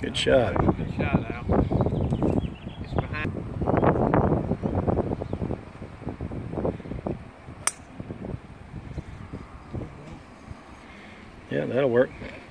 Good shot. Good shot, Al. It's behind. Yeah, that'll work.